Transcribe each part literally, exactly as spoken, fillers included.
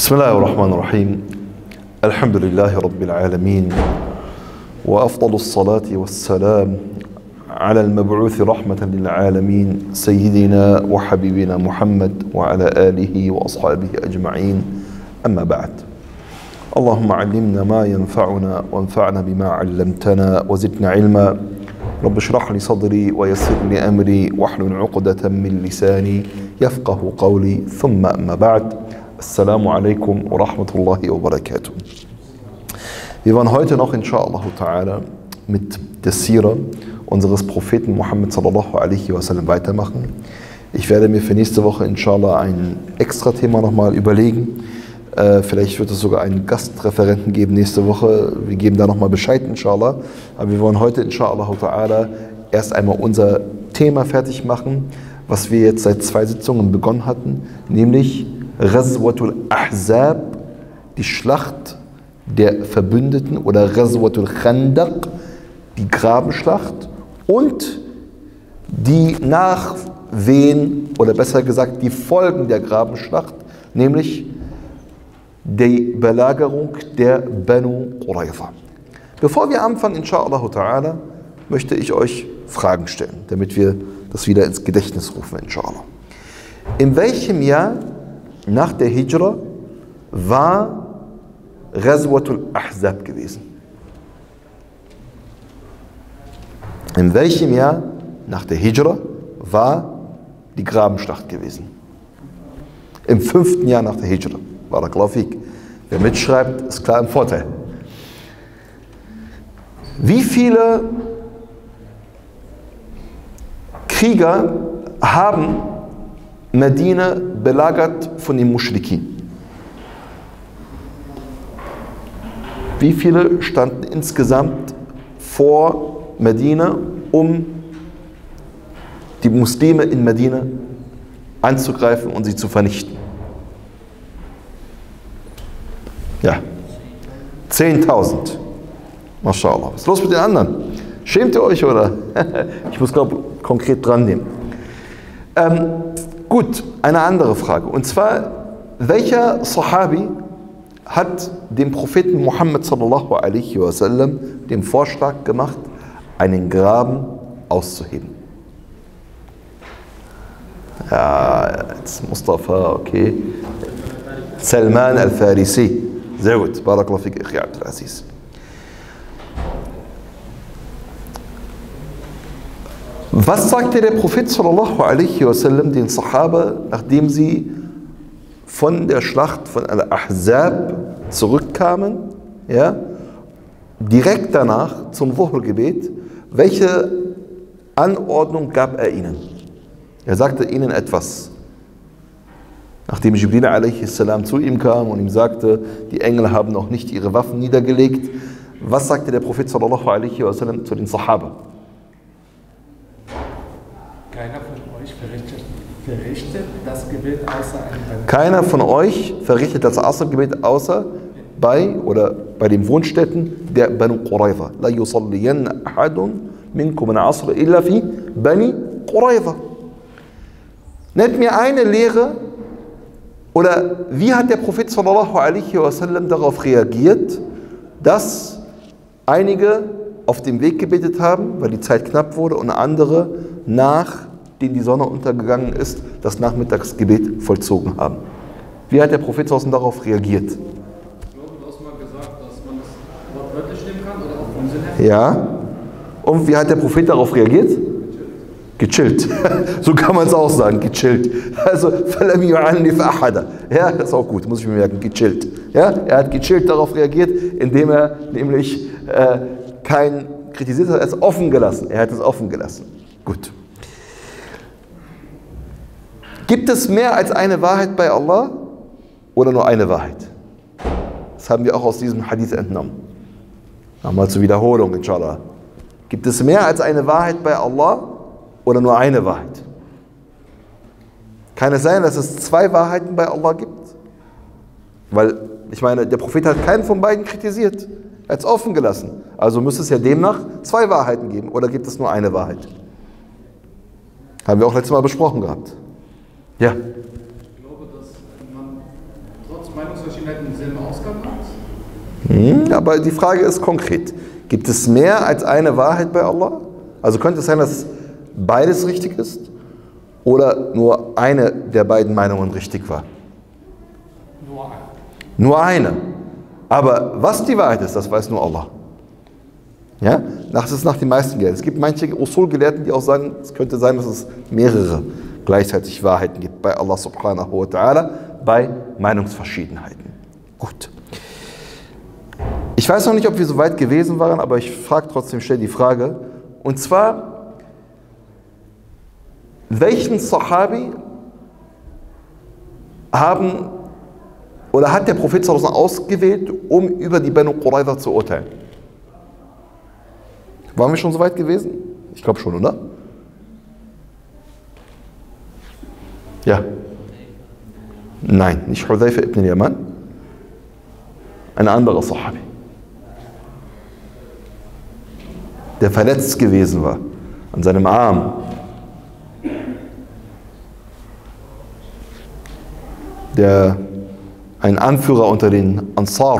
بسم الله الرحمن الرحيم الحمد لله رب العالمين وأفضل الصلاة والسلام على المبعوث رحمة للعالمين سيدنا وحبيبنا محمد وعلى آله وأصحابه أجمعين أما بعد اللهم علمنا ما ينفعنا وانفعنا بما علمتنا وزدنا علما رب اشرح لي صدري ويسر لي أمري واحلل عقدة من لساني يفقه قولي ثم أما بعد Assalamu alaikum wa rahmatullahi wa barakatuh. Wir wollen heute noch inshallah ta'ala mit der Sira unseres Propheten Muhammad sallallahu alaihi wa sallam weitermachen. Ich werde mir für nächste Woche inshallah ein extra Thema nochmal überlegen. Äh, vielleicht wird es sogar einen Gastreferenten geben nächste Woche. Wir geben da nochmal Bescheid inshallah. Aber wir wollen heute inshallah ta'ala erst einmal unser Thema fertig machen, was wir jetzt seit zwei Sitzungen begonnen hatten, nämlich Ghazwatul Ahzab, die Schlacht der Verbündeten, oder Ghazwatul Khandaq, die Grabenschlacht, und die Nachwehen, oder besser gesagt die Folgen der Grabenschlacht, nämlich die Belagerung der Banu Qurayza. Bevor wir anfangen, inshallah ta'ala, möchte ich euch Fragen stellen, damit wir das wieder ins Gedächtnis rufen, inshallah. In welchem Jahr nach der Hijra war Ghazwatul Ahzab gewesen? In welchem Jahr nach der Hijra war die Grabenschlacht gewesen? Im fünften Jahr nach der Hijra. Barakallahu fik. Wer mitschreibt, ist klar im Vorteil. Wie viele Krieger haben Medina belagert von den Muschrikin? Wie viele standen insgesamt vor Medina, um die Muslime in Medina anzugreifen und sie zu vernichten? Ja, zehntausend. Mashallah. Was ist los mit den anderen? Schämt ihr euch, oder? Ich muss, glaube ich, konkret dran nehmen. Ähm, Gut, eine andere Frage. Und zwar, welcher Sahabi hat dem Propheten Muhammad sallallahu alaihi wa sallam den Vorschlag gemacht, einen Graben auszuheben? Ja, jetzt Mustafa, okay. Salman al-Farisi. Sehr gut. Barakallahu fik, Akhi Abdul Aziz. Was sagte der Prophet sallallahu alaihi wa sallam den Sahaba, nachdem sie von der Schlacht von Al-Ahzab zurückkamen, ja, direkt danach zum Dhuhr-Gebet? Welche Anordnung gab er ihnen? Er sagte ihnen etwas. Nachdem Jibril alaihi salam zu ihm kam und ihm sagte, die Engel haben noch nicht ihre Waffen niedergelegt, was sagte der Prophet sallallahu alaihi wa sallam zu den Sahaba? Keiner von euch verrichtet, verrichtet das Gebet außer einem Keiner von euch verrichtet das Asr-Gebet außer bei oder bei den Wohnstätten der Banu Qurayza. La yusalliyanna ahadun minkum al-Asr illa fi Bani Qurayza. Nennt mir eine Lehre, oder wie hat der Prophet sallallahu alaihi wa sallam darauf reagiert, dass einige auf dem Weg gebetet haben, weil die Zeit knapp wurde, und andere, nachdem die Sonne untergegangen ist, das Nachmittagsgebet vollzogen haben. Wie hat der Prophet darauf reagiert? Ich glaube, du hast mal gesagt, dass man das wortwörtlich nehmen kann oder auch vom Sinn her. Ja. Und wie hat der Prophet darauf reagiert? Gechillt. So kann man es auch sagen, gechillt. Also, فَلَمْ يُعَنِّفْ أَحَدًا. Ja, das ist auch gut, muss ich mir merken, gechillt. Ja, er hat gechillt darauf reagiert, indem er nämlich äh, kein kritisiert hat, er hat es offen gelassen. Er hat es offen gelassen. Gut. Gibt es mehr als eine Wahrheit bei Allah oder nur eine Wahrheit? Das haben wir auch aus diesem Hadith entnommen. Nochmal zur Wiederholung, inshallah. Gibt es mehr als eine Wahrheit bei Allah oder nur eine Wahrheit? Kann es sein, dass es zwei Wahrheiten bei Allah gibt? Weil, ich meine, der Prophet hat keinen von beiden kritisiert. Er hat es offen gelassen. Also müsste es ja demnach zwei Wahrheiten geben. Oder gibt es nur eine Wahrheit? Haben wir auch letztes Mal besprochen gehabt. Ja. Ich glaube, dass man trotz Meinungsverschiedenheiten denselben Ausgang hat? Hm, aber die Frage ist konkret. Gibt es mehr als eine Wahrheit bei Allah? Also könnte es sein, dass beides richtig ist? Oder nur eine der beiden Meinungen richtig war? Nur eine. Nur eine. Aber was die Wahrheit ist, das weiß nur Allah. Ja? Das ist nach den meisten Gelehrten. Es gibt manche Usul-Gelehrten, die auch sagen, es könnte sein, dass es mehrere gleichzeitig Wahrheiten gibt bei Allah subhanahu wa ta'ala, bei Meinungsverschiedenheiten. Gut. Ich weiß noch nicht, ob wir so weit gewesen waren, aber ich frage trotzdem schnell die Frage. Und zwar, welchen Sahabi haben oder hat der Prophet sallallahu alaihi wasallam ausgewählt, um über die Banu Qurayza zu urteilen? Waren wir schon so weit gewesen? Ich glaube schon, oder? Ja. Nein, nicht Hudhayfa ibn al-Yaman. Ein anderer Sahabi, der verletzt gewesen war an seinem Arm. Der ein Anführer unter den Ansar,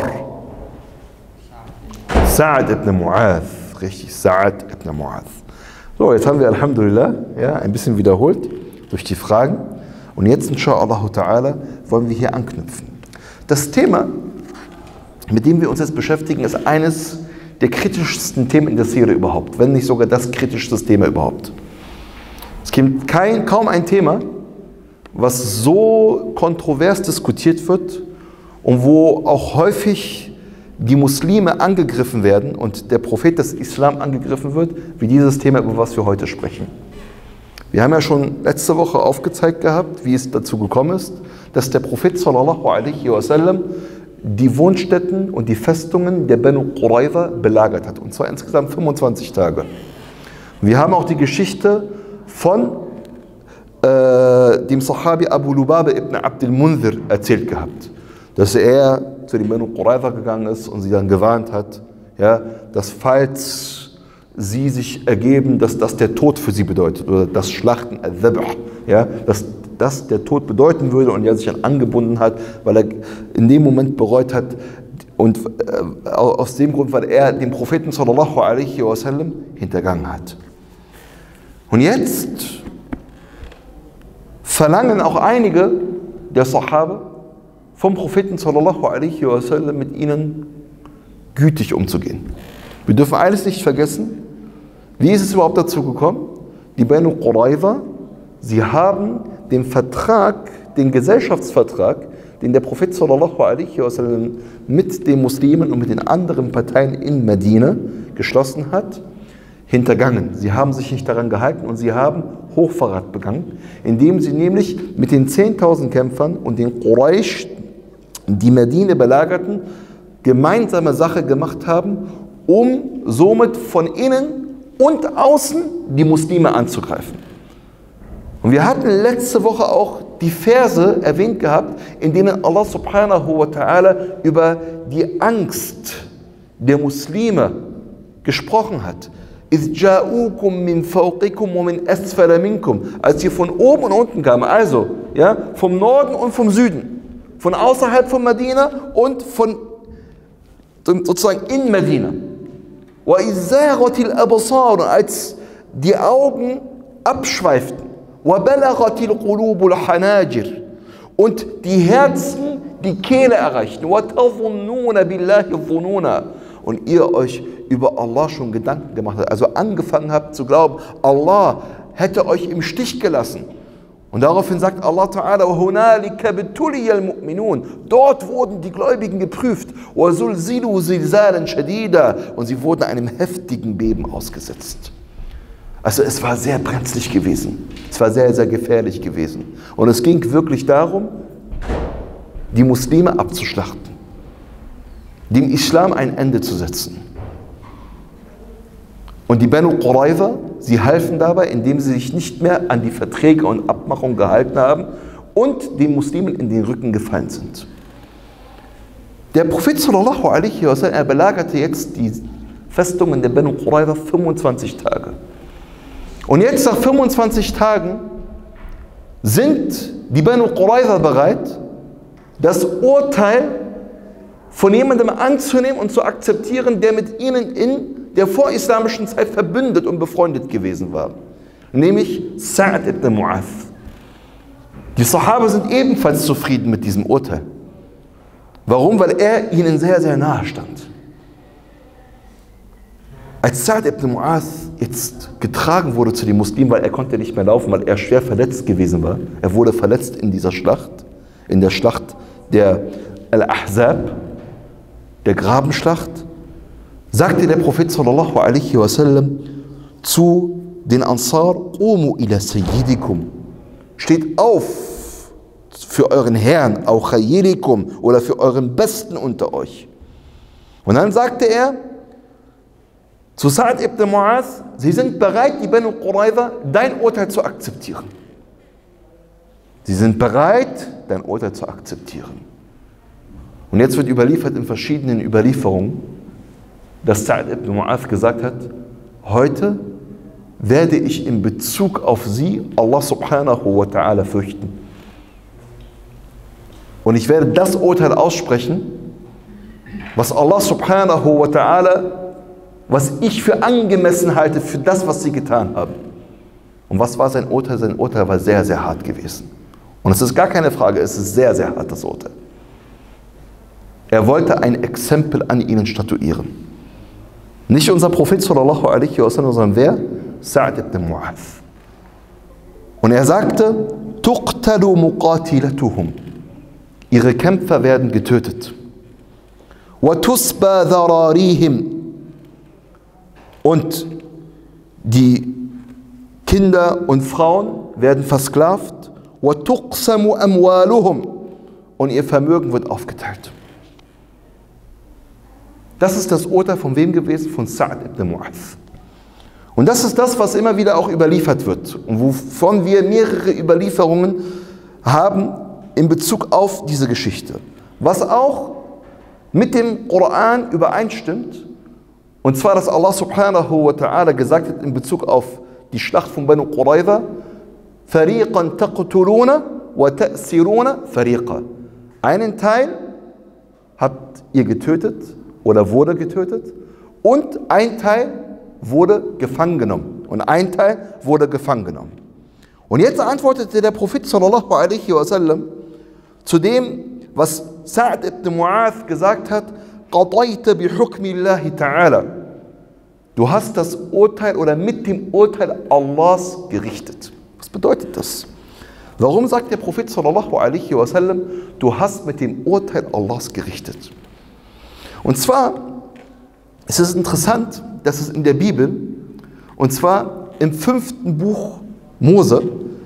Sa'ad ibn Mu'adh, richtig, Sa'ad ibn Mu'adh. So, jetzt haben wir Alhamdulillah ja, ein bisschen wiederholt durch die Fragen und jetzt inshallah ta'ala wollen wir hier anknüpfen. Das Thema, mit dem wir uns jetzt beschäftigen, ist eines der kritischsten Themen in der Sira überhaupt, wenn nicht sogar das kritischste Thema überhaupt. Es gibt kein, kaum ein Thema, was so kontrovers diskutiert wird und wo auch häufig die Muslime angegriffen werden und der Prophet des Islam angegriffen wird, wie dieses Thema, über was wir heute sprechen. Wir haben ja schon letzte Woche aufgezeigt gehabt, wie es dazu gekommen ist, dass der Prophet sallallahu alaihi wasallam die Wohnstätten und die Festungen der Banu Qurayza belagert hat, und zwar insgesamt fünfundzwanzig Tage. Wir haben auch die Geschichte von äh, dem Sahabi Abu Lubaba ibn Abd al-Munzir erzählt gehabt, dass er zu den Banu Qurayza gegangen ist und sie dann gewarnt hat, ja, dass falls sie sich ergeben, dass das der Tod für sie bedeutet, oder das Schlachten, al-Dhabh, ja, dass das der Tod bedeuten würde, und er sich dann angebunden hat, weil er in dem Moment bereut hat, und äh, aus dem Grund, weil er den Propheten sallallahu alaihi wasallam hintergangen hat. Und jetzt verlangen auch einige der Sahaba vom Propheten sallallahu alaihi wasallam, mit ihnen gütig umzugehen. Wir dürfen eines nicht vergessen: Wie ist es überhaupt dazu gekommen? Die Banu Qurayza, sie haben den Vertrag, den Gesellschaftsvertrag, den der Prophet sallallahu alaihi wasallam mit den Muslimen und mit den anderen Parteien in Medina geschlossen hat, hintergangen. Sie haben sich nicht daran gehalten und sie haben Hochverrat begangen, indem sie nämlich mit den zehntausend Kämpfern und den Quraysh, die Medina belagerten, gemeinsame Sache gemacht haben, um somit von innen und außen die Muslime anzugreifen. Und wir hatten letzte Woche auch die Verse erwähnt gehabt, in denen Allah subhanahu wa ta'ala über die Angst der Muslime gesprochen hat. إِذْ جَاءُوكُمْ مِنْ فَوْقِكُمْ وَمِنْ أَسْفَلَ مِنْكُمْ. Als sie von oben und unten kamen, also ja, vom Norden und vom Süden, von außerhalb von Medina und von sozusagen in Medina. وَإِذْ زَاغَتِ الْأَبْصَارُ, als die Augen abschweiften. وَبَلَغَتِ الْقُلُوبُ الْحَنَاجِرِ, und die Herzen die Kehle erreichten. وَتَظُنُّونَ بِاللَّهِ الظُّنُونَ, und ihr euch über Allah schon Gedanken gemacht habt, also angefangen habt zu glauben, Allah hätte euch im Stich gelassen. Und daraufhin sagt Allah Ta'ala, وَهُنَالِكَ بِتُلِيَ الْمُؤْمِنُونَ, dort wurden die Gläubigen geprüft, وَزُلْزِلُوا زِلْزَالًا شَدِيدًا, und sie wurden einem heftigen Beben ausgesetzt. Also es war sehr brenzlig gewesen, es war sehr, sehr gefährlich gewesen. Und es ging wirklich darum, die Muslime abzuschlachten, dem Islam ein Ende zu setzen. Und die Banu Qurayza, sie halfen dabei, indem sie sich nicht mehr an die Verträge und Abmachungen gehalten haben und den Muslimen in den Rücken gefallen sind. Der Prophet sallallahu alaihi wasallam, er belagerte jetzt die Festungen der Banu Qurayza fünfundzwanzig Tage. Und jetzt nach fünfundzwanzig Tagen sind die Banu Qurayza bereit, das Urteil von jemandem anzunehmen und zu akzeptieren, der mit ihnen in der vorislamischen Zeit verbündet und befreundet gewesen war. Nämlich Sa'd ibn Mu'adh. Die Sahaba sind ebenfalls zufrieden mit diesem Urteil. Warum? Weil er ihnen sehr, sehr nahe stand. Als Sa'd ibn Mu'adh jetzt getragen wurde zu den Muslimen, weil er konnte nicht mehr laufen, weil er schwer verletzt gewesen war. Er wurde verletzt in dieser Schlacht, in der Schlacht der Al-Ahzab, der Grabenschlacht, sagte der Prophet sallallahu alaihi wasallam zu den Ansar: Qumu ila sayyidikum, steht auf für euren Herrn, auch khayrikum, oder für euren Besten unter euch. Und dann sagte er zu Sa'd ibn Mu'adh: Sie sind bereit, die Banu Qurayza, dein Urteil zu akzeptieren. Sie sind bereit, dein Urteil zu akzeptieren. Und jetzt wird überliefert in verschiedenen Überlieferungen, dass Sa'd ibn Mu'adh gesagt hat: Heute werde ich in Bezug auf sie Allah subhanahu wa ta'ala fürchten. Und ich werde das Urteil aussprechen, was Allah subhanahu wa ta'ala, was ich für angemessen halte für das, was sie getan haben. Und was war sein Urteil? Sein Urteil war sehr, sehr hart gewesen. Und es ist gar keine Frage, es ist sehr, sehr hart, das Urteil. Er wollte ein Exempel an ihnen statuieren. Nicht unser Prophet sallallahu alaihi wasallam, sondern wer? Sa'd ibn Mu'adh. Und er sagte: Tuqtalu muqatilatuhum. Ihre Kämpfer werden getötet. Wa tusba dhararihim. Und die Kinder und Frauen werden versklavt. Wa tuqsamu amwaluhum. Und ihr Vermögen wird aufgeteilt. Das ist das Urteil von wem gewesen? Von Sa'd ibn Mu'adh. Und das ist das, was immer wieder auch überliefert wird und wovon wir mehrere Überlieferungen haben in Bezug auf diese Geschichte. Was auch mit dem Koran übereinstimmt, und zwar, dass Allah subhanahu wa ta'ala gesagt hat in Bezug auf die Schlacht von Banu Qurayza: Fariqan taqtuluna wa ta'siruna fariqa. Einen Teil habt ihr getötet oder wurde getötet und ein Teil wurde gefangen genommen und ein Teil wurde gefangen genommen. Und jetzt antwortete der Prophet sallallahu alaihi wasallam zu dem, was Sa'd ibn Mu'adh gesagt hat: Qadayta bi hukmillahi ta'ala. Du hast das Urteil oder mit dem Urteil Allahs gerichtet. Was bedeutet das? Warum sagt der Prophet sallallahu alaihi wasallam, du hast mit dem Urteil Allahs gerichtet? Und zwar ist es interessant, dass es in der Bibel, und zwar im fünften Buch Mose,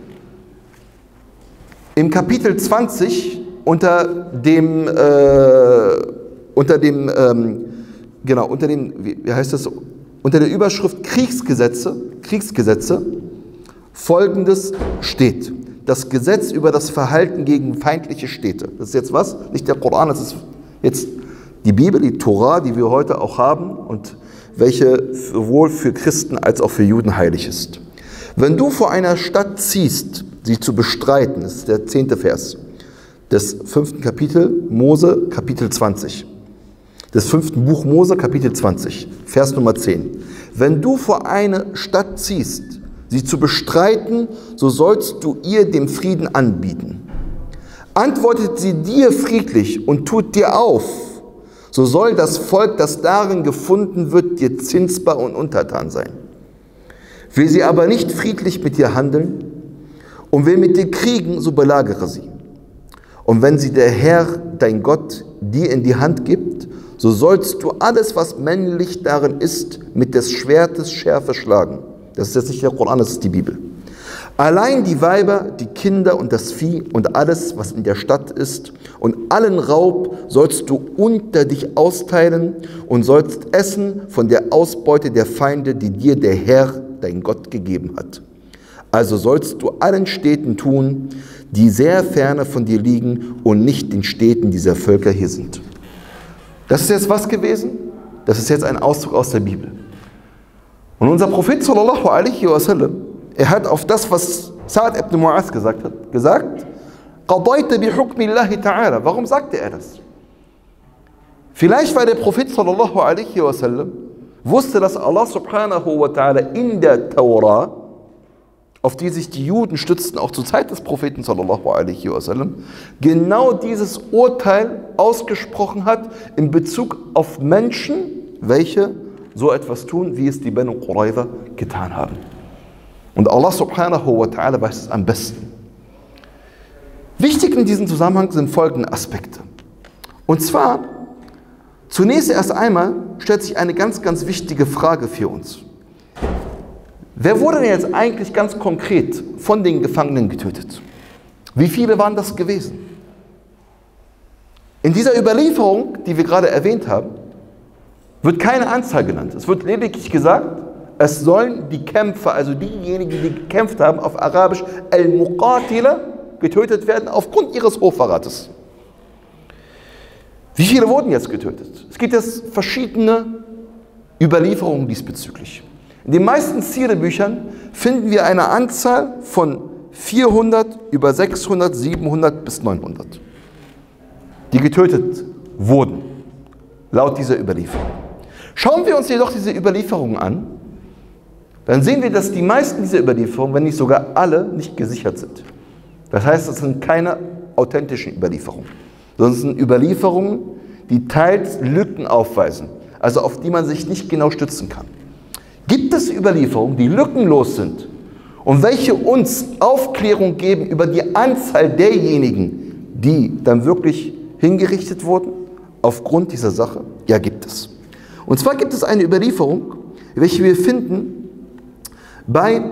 im Kapitel zwanzig unter dem, äh, unter dem, ähm, genau, unter dem, wie heißt das, unter der Überschrift Kriegsgesetze, Kriegsgesetze, Folgendes steht: Das Gesetz über das Verhalten gegen feindliche Städte. Das ist jetzt was? Nicht der Koran, das ist jetzt die Bibel, die Tora, die wir heute auch haben und welche sowohl für Christen als auch für Juden heilig ist. Wenn du vor einer Stadt ziehst, sie zu bestreiten, das ist der zehnte Vers des fünften Kapitel Mose, Kapitel zwanzig. Des fünften Buch Mose, Kapitel zwanzig, Vers Nummer zehn. Wenn du vor eine Stadt ziehst, sie zu bestreiten, so sollst du ihr den Frieden anbieten. Antwortet sie dir friedlich und tut dir auf, so soll das Volk, das darin gefunden wird, dir zinsbar und untertan sein. Will sie aber nicht friedlich mit dir handeln und will mit dir kriegen, so belagere sie. Und wenn sie der Herr, dein Gott, dir in die Hand gibt, so sollst du alles, was männlich darin ist, mit des Schwertes Schärfe schlagen. Das ist jetzt nicht der Koran, das ist die Bibel. Allein die Weiber, die Kinder und das Vieh und alles, was in der Stadt ist, und allen Raub sollst du unter dich austeilen und sollst essen von der Ausbeute der Feinde, die dir der Herr, dein Gott, gegeben hat. Also sollst du allen Städten tun, die sehr ferne von dir liegen und nicht den Städten dieser Völker hier sind. Das ist jetzt was gewesen? Das ist jetzt ein Auszug aus der Bibel. Und unser Prophet sallallahu alaihi wasallam, er hat auf das, was Sa'd ibn Mu'adh gesagt hat, gesagt: قَضَيْتَ بِحُكْمِ اللَّهِ تَعَالَى. Warum sagte er das? Vielleicht, weil der Prophet sallallahu alaihi wasallam wusste, dass Allah subhanahu wa ta'ala in der Taura, auf die sich die Juden stützten, auch zur Zeit des Propheten sallallahu alaihi wasallam, genau dieses Urteil ausgesprochen hat in Bezug auf Menschen, welche so etwas tun, wie es die Banu Qurayza getan haben. Und Allah subhanahu wa ta'ala weiß es am besten. Wichtig in diesem Zusammenhang sind folgende Aspekte. Und zwar, zunächst erst einmal stellt sich eine ganz, ganz wichtige Frage für uns. Wer wurde denn jetzt eigentlich ganz konkret von den Gefangenen getötet? Wie viele waren das gewesen? In dieser Überlieferung, die wir gerade erwähnt haben, wird keine Anzahl genannt. Es wird lediglich gesagt, es sollen die Kämpfer, also diejenigen, die gekämpft haben, auf Arabisch al-Muqatila, getötet werden aufgrund ihres Hochverrates. Wie viele wurden jetzt getötet? Es gibt jetzt verschiedene Überlieferungen diesbezüglich. In den meisten Sira-Büchern finden wir eine Anzahl von vierhundert, über sechshundert, siebenhundert bis neunhundert, die getötet wurden, laut dieser Überlieferung. Schauen wir uns jedoch diese Überlieferungen an, dann sehen wir, dass die meisten dieser Überlieferungen, wenn nicht sogar alle, nicht gesichert sind. Das heißt, es sind keine authentischen Überlieferungen, sondern es sind Überlieferungen, die teils Lücken aufweisen, also auf die man sich nicht genau stützen kann. Gibt es Überlieferungen, die lückenlos sind und welche uns Aufklärung geben über die Anzahl derjenigen, die dann wirklich hingerichtet wurden aufgrund dieser Sache? Ja, gibt es. Und zwar gibt es eine Überlieferung, welche wir finden bei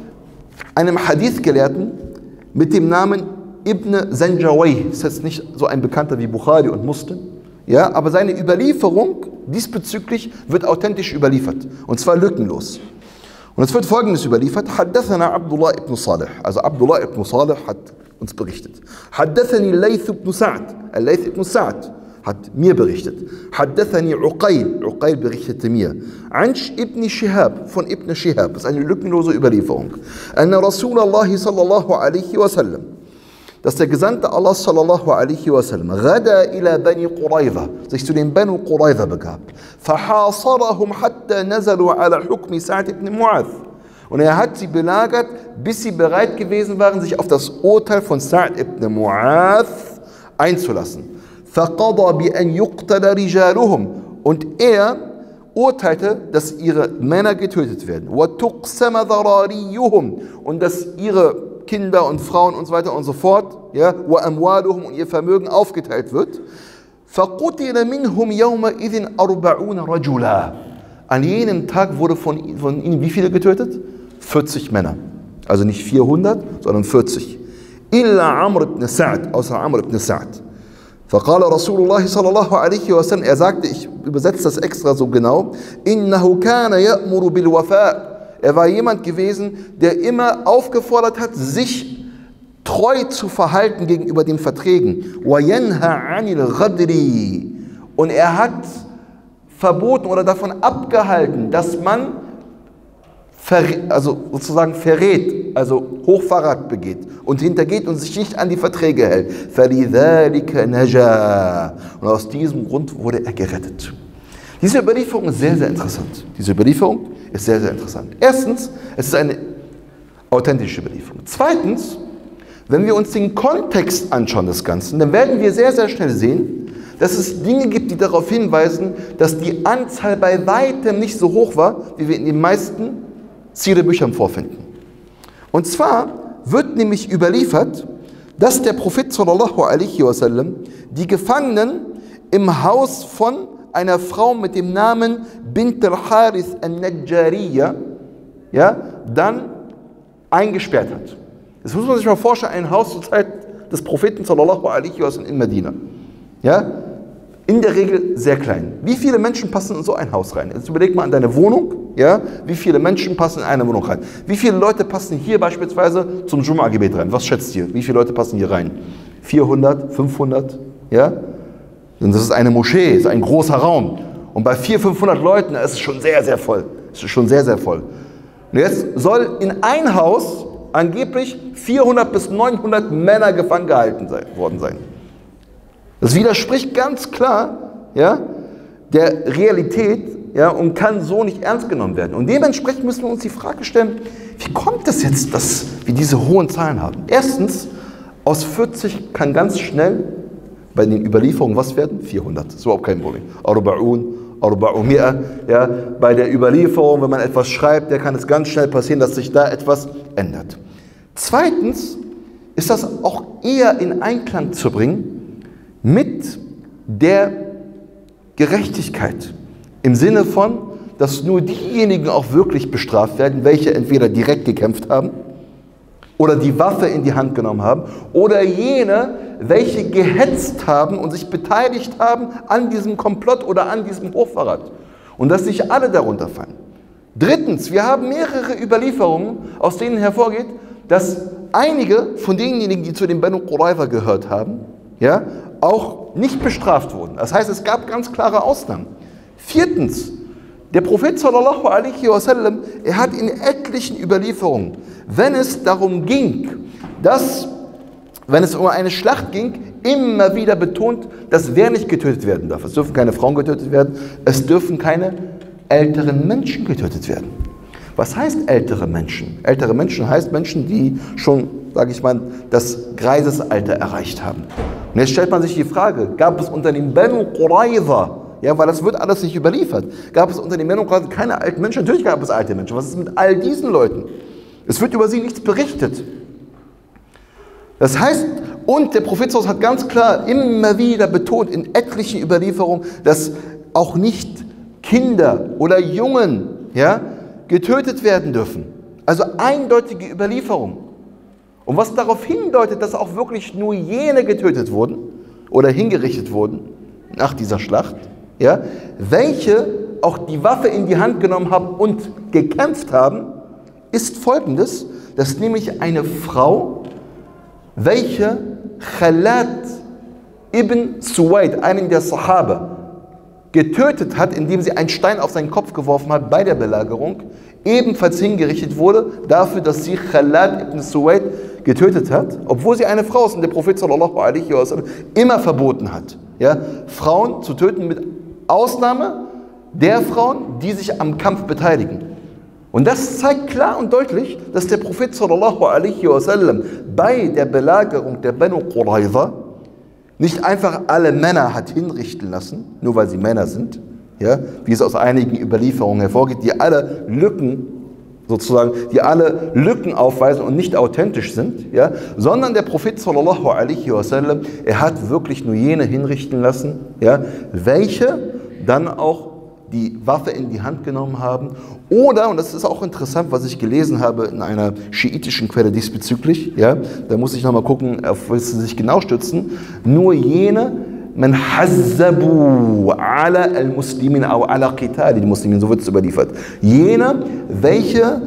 einem Hadith-Gelehrten mit dem Namen Ibn Zanjawayh. Das ist jetzt nicht so ein Bekannter wie Bukhari und Muslim, ja, aber seine Überlieferung diesbezüglich wird authentisch überliefert, und zwar lückenlos. Und es wird Folgendes überliefert: Haddathana Abdullah ibn Salih. Also Abdullah ibn Salih hat uns berichtet. Haddathani Layth ibn Sa'd. Layth ibn Sa'd hat mir berichtet. Haddathani Uqayl. Uqayl berichtete mir. Ansh ibn Shihab, von Ibn Shihab. Das ist eine lückenlose Überlieferung. Anna Rasulallah sallallahu alaihi wasallam, dass der Gesandte Allah sallallahu alaihi wasallam Gada ila Bani Qurayza, sich zu den Banu Qurayza begab. Fahasarahum hatta nazalu ala hukmi Sa'd ibn Mu'adh. Und er hat sie belagert, bis sie bereit gewesen waren, sich auf das Urteil von Sa'd ibn Mu'adh einzulassen. Faqada bi an yuqtala rijaluhum. Und er urteilte, dass ihre Männer getötet werden. Wa tuqsama dharariyuhum. Und dass ihre Kinder und Frauen und so weiter und so fort, ja, wa amwaluhum, und ihr Vermögen aufgeteilt wird. Faqutila minhum yawma idhin arba'una rajula. An jenem Tag wurde von, von ihnen wie viele getötet? vierzig Männer. Also nicht vierhundert, sondern vierzig. Illa Amr ibn Sa'd, außer Amr ibn Sa'd. Faqala Rasulullah sallallahu alaihi wasallam, er sagte, ich übersetze das extra so genau, innahu kana ya'muru bil wafa'. Er war jemand gewesen, der immer aufgefordert hat, sich treu zu verhalten gegenüber den Verträgen. وَيَنْهَا عَنِ الْغَدْرِ. Und er hat verboten oder davon abgehalten, dass man also sozusagen verrät, also Hochverrat begeht und hintergeht und sich nicht an die Verträge hält. فَلِذَلِكَ نَجَا. Und aus diesem Grund wurde er gerettet. Diese Überlieferung ist sehr, sehr interessant. Diese Überlieferung ist sehr, sehr interessant. Erstens, es ist eine authentische Überlieferung. Zweitens, wenn wir uns den Kontext anschauen des Ganzen, dann werden wir sehr, sehr schnell sehen, dass es Dinge gibt, die darauf hinweisen, dass die Anzahl bei weitem nicht so hoch war, wie wir in den meisten Sira-Büchern vorfinden. Und zwar wird nämlich überliefert, dass der Prophet sallallahu alaihi wasallam die Gefangenen im Haus von einer Frau mit dem Namen Bint al-Harith al-Najjariya, ja, dann eingesperrt hat. Das muss man sich mal vorstellen, ein Haus zur Zeit des Propheten sallallahu alaihi wasallam in Medina. Ja, in der Regel sehr klein. Wie viele Menschen passen in so ein Haus rein? Jetzt überleg mal an deine Wohnung, ja, wie viele Menschen passen in eine Wohnung rein? Wie viele Leute passen hier beispielsweise zum Jum'a-Gebet rein? Was schätzt ihr? Wie viele Leute passen hier rein? vierhundert, fünfhundert, ja? Und das ist eine Moschee, ist ein großer Raum. Und bei vierhundert, fünfhundert Leuten ist es schon sehr, sehr voll. Es ist schon sehr, sehr voll. Und jetzt soll in ein Haus angeblich vierhundert bis neunhundert Männer gefangen gehalten sein, worden sein. Das widerspricht ganz klar, ja, der Realität, ja, und kann so nicht ernst genommen werden. Und dementsprechend müssen wir uns die Frage stellen, wie kommt es jetzt, dass wir diese hohen Zahlen haben? Erstens, aus vierzig kann ganz schnell bei den Überlieferungen was werden? vierhundert, das ist überhaupt kein Problem. Arba'un, Arba'umia, ja, bei der Überlieferung, wenn man etwas schreibt, da kann es ganz schnell passieren, dass sich da etwas ändert. Zweitens ist das auch eher in Einklang zu bringen mit der Gerechtigkeit. Im Sinne von, dass nur diejenigen auch wirklich bestraft werden, welche entweder direkt gekämpft haben oder die Waffe in die Hand genommen haben oder jene, welche gehetzt haben und sich beteiligt haben an diesem Komplott oder an diesem Hochverrat. Und dass nicht alle darunter fallen. Drittens, wir haben mehrere Überlieferungen, aus denen hervorgeht, dass einige von denjenigen, die zu den Banu Qurayza gehört haben, ja, auch nicht bestraft wurden. Das heißt, es gab ganz klare Ausnahmen. Viertens, der Prophet sallallahu alaihi wasallam, er hat in etlichen Überlieferungen, wenn es darum ging, dass, wenn es um eine Schlacht ging, immer wieder betont, dass wer nicht getötet werden darf. Es dürfen keine Frauen getötet werden, es dürfen keine älteren Menschen getötet werden. Was heißt ältere Menschen? Ältere Menschen heißt Menschen, die schon, sage ich mal, das Greisesalter erreicht haben. Und jetzt stellt man sich die Frage, gab es unter den Banu Qurayza, ja, weil das wird alles nicht überliefert, gab es unter den Banu Qurayza keine alten Menschen? Natürlich gab es alte Menschen. Was ist mit all diesen Leuten? Es wird über sie nichts berichtet. Das heißt, und der Prophet hat ganz klar immer wieder betont in etlichen Überlieferungen, dass auch nicht Kinder oder Jungen, ja, getötet werden dürfen. Also eindeutige Überlieferung. Und was darauf hindeutet, dass auch wirklich nur jene getötet wurden oder hingerichtet wurden nach dieser Schlacht, ja, welche auch die Waffe in die Hand genommen haben und gekämpft haben, ist folgendes, dass nämlich eine Frau, welche Khalad ibn Suwaid, einen der Sahaba, getötet hat, indem sie einen Stein auf seinen Kopf geworfen hat bei der Belagerung, ebenfalls hingerichtet wurde, dafür, dass sie Khalad ibn Suwaid getötet hat, obwohl sie eine Frau ist und der Prophet sallallahu alaihi wasallam immer verboten hat, ja, Frauen zu töten, mit Ausnahme der Frauen, die sich am Kampf beteiligen. Und das zeigt klar und deutlich, dass der Prophet sallallahu alaihi wasallam bei der Belagerung der Banu Qurayza nicht einfach alle Männer hat hinrichten lassen, nur weil sie Männer sind, ja, wie es aus einigen Überlieferungen hervorgeht, die alle Lücken sozusagen, die alle Lücken aufweisen und nicht authentisch sind, ja, sondern der Prophet sallallahu alaihi wasallam, er hat wirklich nur jene hinrichten lassen, ja, welche dann auch die Waffe in die Hand genommen haben oder, und das ist auch interessant, was ich gelesen habe in einer schiitischen Quelle diesbezüglich, ja, da muss ich nochmal gucken, auf was sie sich genau stützen, nur jene, man hazzabu ala al-Muslimin au ala qitali, die Muslimen, so wird es überliefert, jene, welche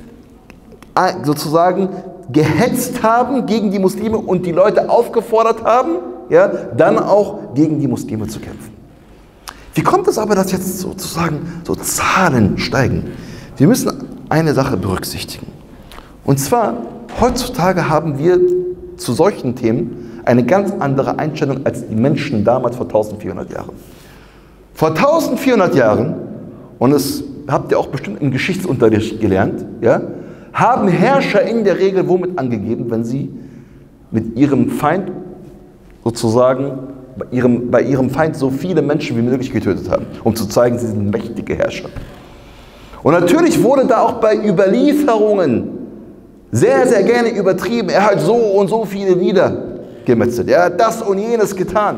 sozusagen gehetzt haben gegen die Muslime und die Leute aufgefordert haben, ja, dann auch gegen die Muslime zu kämpfen. Wie kommt es aber, dass jetzt sozusagen so Zahlen steigen? Wir müssen eine Sache berücksichtigen. Und zwar, heutzutage haben wir zu solchen Themen eine ganz andere Einstellung als die Menschen damals vor eintausendvierhundert Jahren. Vor eintausendvierhundert Jahren, und das habt ihr auch bestimmt im Geschichtsunterricht gelernt, ja, haben Herrscher in der Regel womit angegeben, wenn sie mit ihrem Feind sozusagen bei ihrem, bei ihrem Feind so viele Menschen wie möglich getötet haben, um zu zeigen, sie sind mächtige Herrscher. Und natürlich wurde da auch bei Überlieferungen sehr, sehr gerne übertrieben. Er hat so und so viele niedergemetzelt. Er hat das und jenes getan.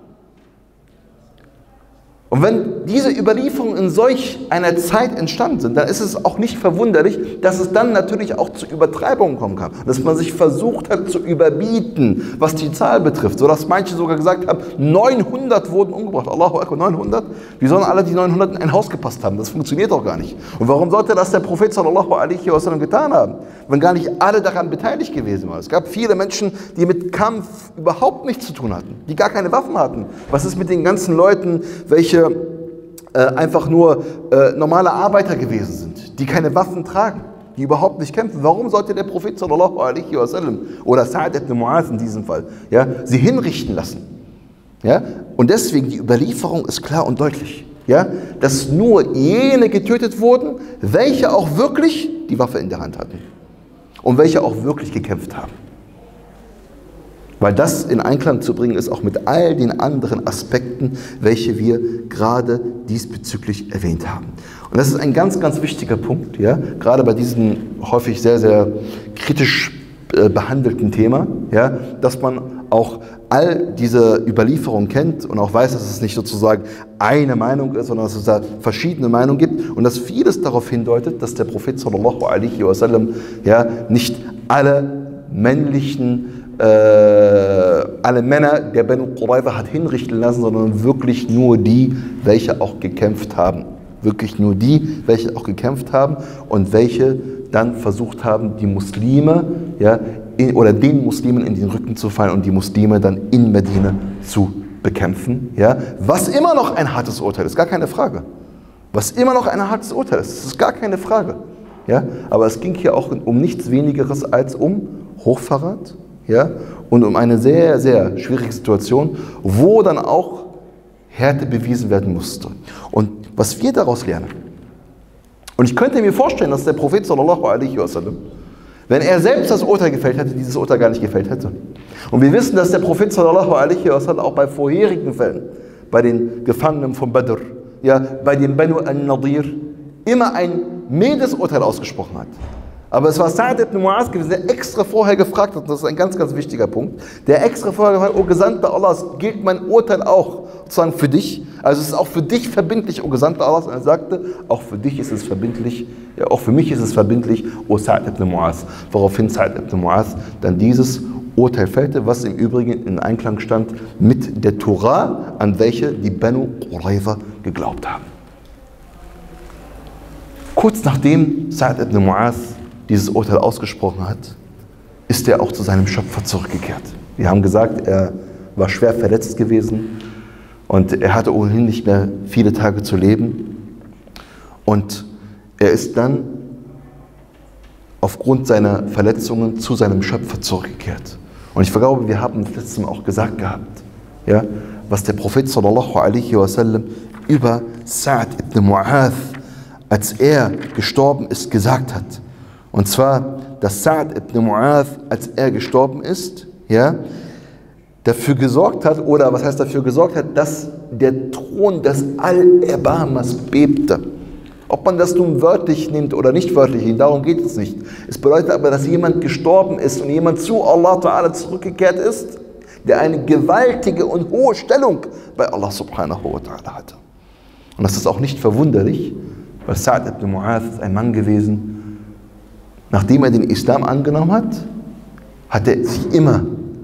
Und wenn diese Überlieferungen in solch einer Zeit entstanden sind, dann ist es auch nicht verwunderlich, dass es dann natürlich auch zu Übertreibungen kommen kann. Dass man sich versucht hat zu überbieten, was die Zahl betrifft. Sodass manche sogar gesagt haben, neunhundert wurden umgebracht. Allahu Akbar, neunhundert? Wie sollen alle die neunhundert in ein Haus gepasst haben? Das funktioniert doch gar nicht. Und warum sollte das der Prophet sallallahu alaihi wasallam getan haben, wenn gar nicht alle daran beteiligt gewesen waren? Es gab viele Menschen, die mit Kampf überhaupt nichts zu tun hatten, die gar keine Waffen hatten. Was ist mit den ganzen Leuten, welche Äh, einfach nur äh, normale Arbeiter gewesen sind, die keine Waffen tragen, die überhaupt nicht kämpfen. Warum sollte der Prophet sallallahu alaihi wasallam oder Sa'd ibn Mu'adh in diesem Fall, ja, sie hinrichten lassen? Ja? Und deswegen, die Überlieferung ist klar und deutlich, ja, dass nur jene getötet wurden, welche auch wirklich die Waffe in der Hand hatten und welche auch wirklich gekämpft haben. Weil das in Einklang zu bringen ist auch mit all den anderen Aspekten, welche wir gerade diesbezüglich erwähnt haben. Und das ist ein ganz, ganz wichtiger Punkt, ja, gerade bei diesem häufig sehr, sehr kritisch äh, behandelten Thema, ja, dass man auch all diese Überlieferungen kennt und auch weiß, dass es nicht sozusagen eine Meinung ist, sondern dass es da verschiedene Meinungen gibt und dass vieles darauf hindeutet, dass der Prophet sallallahu alaihi wasallam ja nicht alle männlichen Äh, alle Männer der Banu Qurayza hat hinrichten lassen, sondern wirklich nur die, welche auch gekämpft haben. Wirklich nur die, welche auch gekämpft haben und welche dann versucht haben, die Muslime, ja, in, oder den Muslimen in den Rücken zu fallen und die Muslime dann in Medina zu bekämpfen. Ja, was immer noch ein hartes Urteil ist, gar keine Frage. Was immer noch ein hartes Urteil ist, das ist gar keine Frage. Ja, aber es ging hier auch um nichts Wenigeres als um Hochverrat. Ja, und um eine sehr, sehr schwierige Situation, wo dann auch Härte bewiesen werden musste. Und was wir daraus lernen, und ich könnte mir vorstellen, dass der Prophet sallallahu alaihi wasallam, wenn er selbst das Urteil gefällt hätte, dieses Urteil gar nicht gefällt hätte. Und wir wissen, dass der Prophet sallallahu alaihi wasallam auch bei vorherigen Fällen, bei den Gefangenen von Badr, ja, bei den Banu al-Nadir, immer ein mildes Urteil ausgesprochen hat. Aber es war Sa'd ibn Mu'adh gewesen, der extra vorher gefragt hat, und das ist ein ganz, ganz wichtiger Punkt, der extra vorher gefragt hat, O Gesandter Allahs, gilt mein Urteil auch sozusagen für dich? Also es ist auch für dich verbindlich, O Gesandter Allahs. Und er sagte, auch für dich ist es verbindlich, ja, auch für mich ist es verbindlich, O Sa'd ibn Mu'adh. Woraufhin Sa'd ibn Mu'adh dann dieses Urteil fällte, was im Übrigen in Einklang stand mit der Tora, an welche die Banu Qurayza geglaubt haben. Kurz nachdem Sa'd ibn Mu'adh dieses Urteil ausgesprochen hat, ist er auch zu seinem Schöpfer zurückgekehrt. Wir haben gesagt, er war schwer verletzt gewesen und er hatte ohnehin nicht mehr viele Tage zu leben. Und er ist dann aufgrund seiner Verletzungen zu seinem Schöpfer zurückgekehrt. Und ich glaube, wir haben das letzte Mal auch gesagt gehabt, ja, was der Prophet sallallahu alaihi wasallam über Sa'd ibn Mu'adh, als er gestorben ist, gesagt hat. Und zwar, dass Sa'd ibn Mu'adh, als er gestorben ist, ja, dafür gesorgt hat, oder was heißt dafür gesorgt hat, dass der Thron des Al-Erbarmers bebte. Ob man das nun wörtlich nimmt oder nicht wörtlich nimmt, darum geht es nicht. Es bedeutet aber, dass jemand gestorben ist und jemand zu Allah Ta'ala zurückgekehrt ist, der eine gewaltige und hohe Stellung bei Allah Subhanahu wa Ta'ala hatte. Und das ist auch nicht verwunderlich, weil Sa'd ibn Mu'adh ist ein Mann gewesen, nachdem er den Islam angenommen hat, hat er sich immer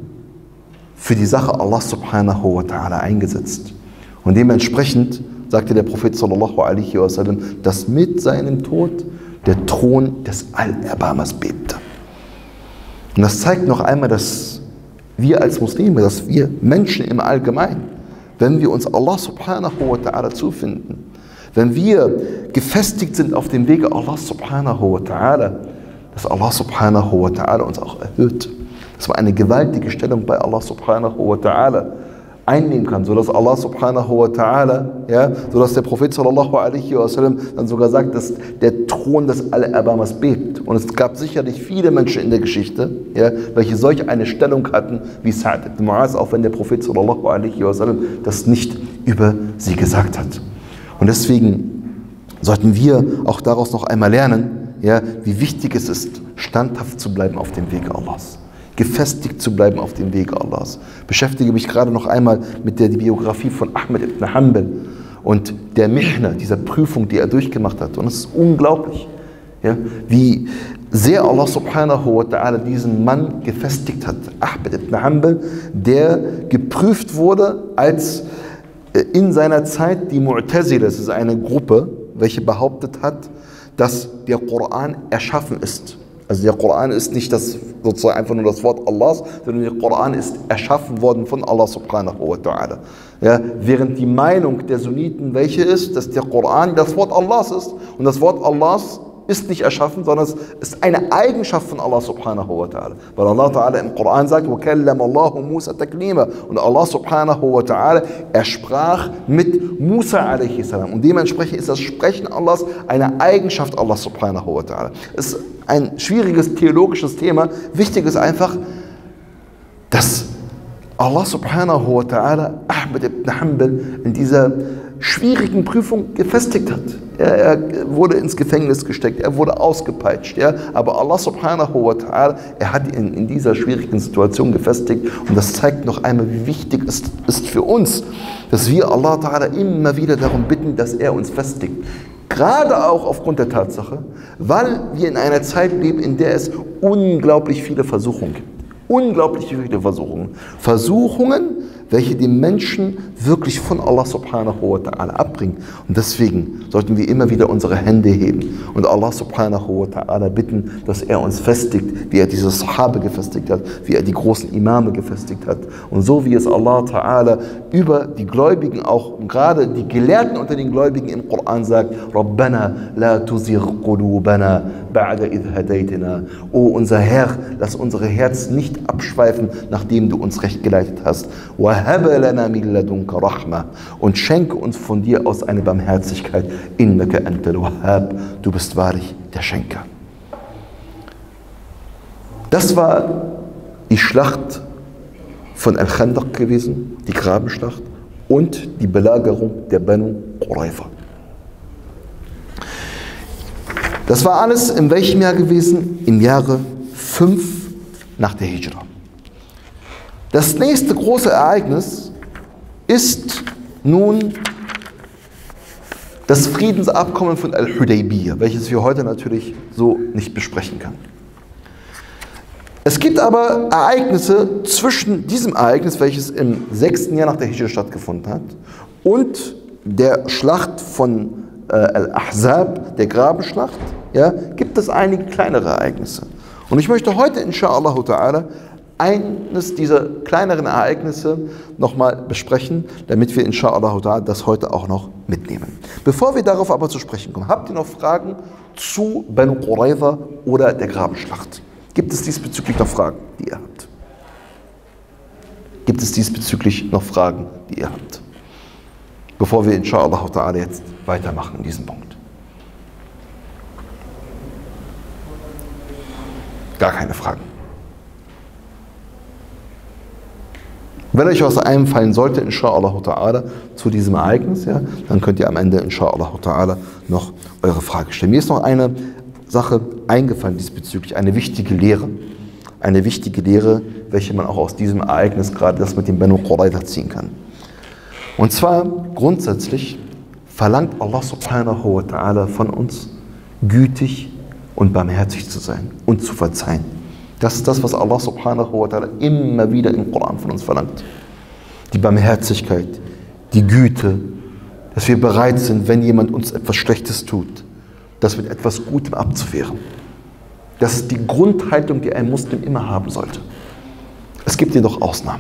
für die Sache Allah Subhanahu wa Ta'ala eingesetzt. Und dementsprechend sagte der Prophet sallallahu alaihi wasallam, dass mit seinem Tod der Thron des Al-Erbarmers bebte. Und das zeigt noch einmal, dass wir als Muslime, dass wir Menschen im Allgemeinen, wenn wir uns Allah Subhanahu wa Ta'ala zufinden, wenn wir gefestigt sind auf dem Wege Allah Subhanahu wa Ta'ala, dass Allah Subhanahu wa Ta'ala uns auch erhöht. Dass man eine gewaltige Stellung bei Allah Subhanahu wa Ta'ala einnehmen kann, sodass Allah Subhanahu wa Ta'ala, ja, sodass der Prophet sallallahu alaihi wasallam dann sogar sagt, dass der Thron des Al-Erbarmers bebt. Und es gab sicherlich viele Menschen in der Geschichte, ja, welche solch eine Stellung hatten wie Sa'd ibn Mu'adh, auch wenn der Prophet sallallahu alaihi wasallam das nicht über sie gesagt hat. Und deswegen sollten wir auch daraus noch einmal lernen, ja, wie wichtig es ist, standhaft zu bleiben auf dem Wege Allahs. Gefestigt zu bleiben auf dem Wege Allahs. Beschäftige mich gerade noch einmal mit der Biografie von Ahmed ibn Hanbal und der Mihna, dieser Prüfung, die er durchgemacht hat. Und es ist unglaublich, ja, wie sehr Allah Subhanahu wa Ta'ala diesen Mann gefestigt hat. Ahmed ibn Hanbal, der geprüft wurde, als in seiner Zeit die Mu'tazila, das ist eine Gruppe, welche behauptet hat, dass der Koran erschaffen ist. Also der Koran ist nicht das, sozusagen einfach nur das Wort Allahs, sondern der Koran ist erschaffen worden von Allah Subhanahu wa Ta'ala. Ja, während die Meinung der Sunniten welche ist, dass der Koran das Wort Allahs ist und das Wort Allahs ist nicht erschaffen, sondern es ist eine Eigenschaft von Allah subhanahu wa ta'ala. Weil Allah ta'ala im Koran sagt, وَكَلَّمَ اللَّهُ مُوسَى تَكْلِيمًا. Und Allah subhanahu wa ta'ala, er sprach mit Musa alaihi salam. Und dementsprechend ist das Sprechen Allahs eine Eigenschaft Allah subhanahu wa ta'ala. Es ist ein schwieriges theologisches Thema. Wichtig ist einfach, dass Allah subhanahu wa ta'ala Ahmad ibn Hanbal in dieser schwierigen Prüfung gefestigt hat. Er, er wurde ins Gefängnis gesteckt, er wurde ausgepeitscht. Ja? Aber Allah subhanahu wa ta'ala, er hat ihn in dieser schwierigen Situation gefestigt. Und das zeigt noch einmal, wie wichtig es ist für uns, dass wir Allah ta'ala immer wieder darum bitten, dass er uns festigt. Gerade auch aufgrund der Tatsache, weil wir in einer Zeit leben, in der es unglaublich viele Versuchungen gibt. Unglaublich viele Versuchungen. Versuchungen, welche die Menschen wirklich von Allah subhanahu wa ta'ala abbringen. Und deswegen sollten wir immer wieder unsere Hände heben und Allah subhanahu wa ta'ala bitten, dass er uns festigt, wie er diese Sahaba gefestigt hat, wie er die großen Imame gefestigt hat. Und so wie es Allah ta'ala über die Gläubigen, auch gerade die Gelehrten unter den Gläubigen im Koran sagt, Rabbana la tuzigh qulubana ba'da idh hadaytana. O unser Herr, lass unsere Herzen nicht abschweifen, nachdem du uns recht geleitet hast. وَهَبَ لَنَا مِن لَدُنْكَ رَحْمَةً. Und schenke uns von dir aus eine Barmherzigkeit. إِنَّكَ أَنْتَ الْوَهَّابُ. Du bist wahrlich der Schenker. Das war die Schlacht von Al-Khandaq gewesen, die Grabenschlacht und die Belagerung der Banu Qurayza. Das war alles in welchem Jahr gewesen? Im Jahre fünf nach der Hijra. Das nächste große Ereignis ist nun das Friedensabkommen von Al-Hudaybiyah, welches wir heute natürlich so nicht besprechen können. Es gibt aber Ereignisse zwischen diesem Ereignis, welches im sechsten Jahr nach der Hijra stattgefunden hat, und der Schlacht von äh, Al-Ahzab, der Grabenschlacht, ja, gibt es einige kleinere Ereignisse. Und ich möchte heute, inshallah ta'ala, eines dieser kleineren Ereignisse nochmal besprechen, damit wir inshallah das heute auch noch mitnehmen. Bevor wir darauf aber zu sprechen kommen, habt ihr noch Fragen zu Banu Qurayza oder der Grabenschlacht? Gibt es diesbezüglich noch Fragen, die ihr habt? Gibt es diesbezüglich noch Fragen, die ihr habt? Bevor wir inshallah jetzt weitermachen in diesem Punkt. Gar keine Fragen. Wenn euch was einfallen sollte, inshallah ta'ala, zu diesem Ereignis, ja, dann könnt ihr am Ende, inshallah ta'ala, noch eure Frage stellen. Mir ist noch eine Sache eingefallen diesbezüglich, eine wichtige Lehre. Eine wichtige Lehre, welche man auch aus diesem Ereignis, gerade das mit dem Banu Qurayza, ziehen kann. Und zwar, grundsätzlich, verlangt Allah subhanahu wa ta'ala von uns, gütig und barmherzig zu sein und zu verzeihen. Das ist das, was Allah subhanahu wa ta'ala immer wieder im Koran von uns verlangt. Die Barmherzigkeit, die Güte, dass wir bereit sind, wenn jemand uns etwas Schlechtes tut, das mit etwas Gutem abzuwehren. Das ist die Grundhaltung, die ein Muslim immer haben sollte. Es gibt jedoch Ausnahmen.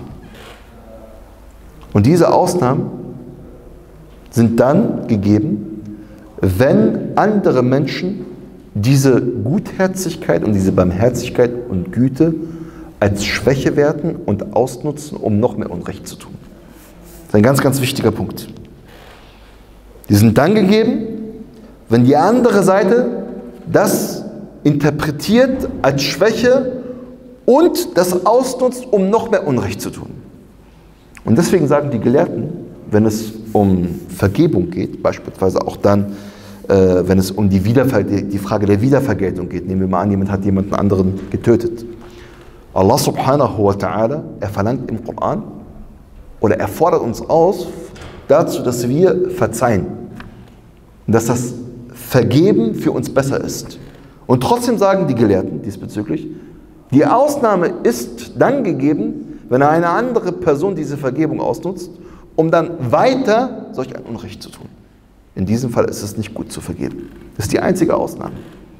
Und diese Ausnahmen sind dann gegeben, wenn andere Menschen diese Gutherzigkeit und diese Barmherzigkeit und Güte als Schwäche werten und ausnutzen, um noch mehr Unrecht zu tun. Das ist ein ganz, ganz wichtiger Punkt. Die sind dann gegeben, wenn die andere Seite das interpretiert als Schwäche und das ausnutzt, um noch mehr Unrecht zu tun. Und deswegen sagen die Gelehrten, wenn es um Vergebung geht, beispielsweise auch dann, äh, wenn es um die, die Frage der Wiedervergeltung geht, nehmen wir mal an, jemand hat jemanden anderen getötet. Allah subhanahu wa ta'ala, er verlangt im Koran oder er fordert uns aus dazu, dass wir verzeihen. Und dass das Vergeben für uns besser ist. Und trotzdem sagen die Gelehrten diesbezüglich, die Ausnahme ist dann gegeben, wenn eine andere Person diese Vergebung ausnutzt, um dann weiter solch ein Unrecht zu tun. In diesem Fall ist es nicht gut zu vergeben. Das ist die einzige Ausnahme.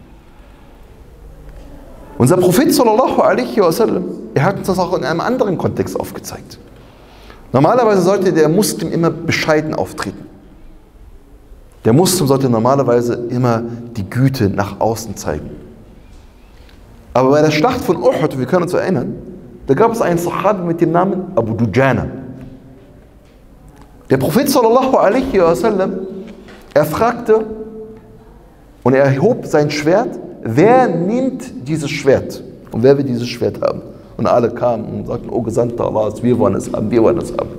Unser Prophet sallallahu alaihi wasallam, er hat uns das auch in einem anderen Kontext aufgezeigt. Normalerweise sollte der Muslim immer bescheiden auftreten. Der Muslim sollte normalerweise immer die Güte nach außen zeigen. Aber bei der Schlacht von Uhud, wir können uns erinnern, da gab es einen Sahabi mit dem Namen Abu Dujana. Der Prophet sallallahu alaihi wasallam, er fragte und er erhob sein Schwert, wer nimmt dieses Schwert und wer will dieses Schwert haben? Und alle kamen und sagten, oh Gesandter Allahs, wir wollen es haben, wir wollen es haben.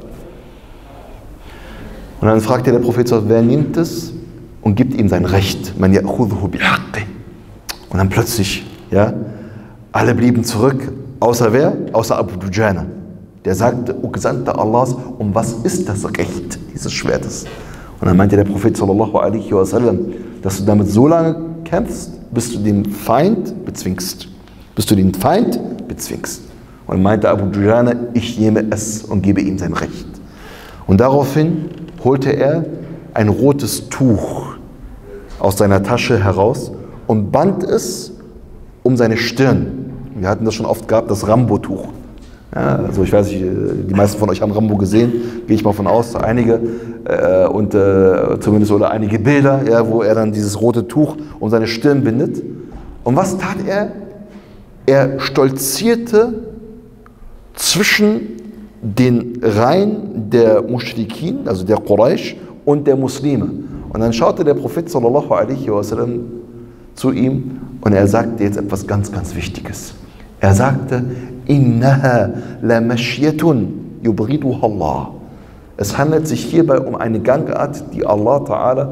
Und dann fragte der Prophet, wer nimmt es und gibt ihm sein Recht? Man ya'khudhuhu bihaqqi. Und dann plötzlich, ja, alle blieben zurück, außer wer? Außer Abu Dujana. Der sagte, o Gesandter Allahs, um was ist das Recht dieses Schwertes? Und dann meinte der Prophet sallallahu alaihi wasallam, dass du damit so lange kämpfst, bis du den Feind bezwingst. Bis du den Feind bezwingst. Und dann meinte Abu Dujana, ich nehme es und gebe ihm sein Recht. Und daraufhin holte er ein rotes Tuch aus seiner Tasche heraus und band es um seine Stirn. Wir hatten das schon oft gehabt, das Rambo-Tuch. Ja, also ich weiß nicht, die meisten von euch haben Rambo gesehen, gehe ich mal von aus, einige äh, und äh, zumindest oder einige Bilder, ja, wo er dann dieses rote Tuch um seine Stirn bindet. Und was tat er? Er stolzierte zwischen den Reihen der Muschrikin, also der Quraysh und der Muslime. Und dann schaute der Prophet sallallahu alaihi wasallam zu ihm und er sagte jetzt etwas ganz, ganz Wichtiges. Er sagte, Innaha la mashyatun yubriduha Allah. Es handelt sich hierbei um eine Gangart, die Allah Ta'ala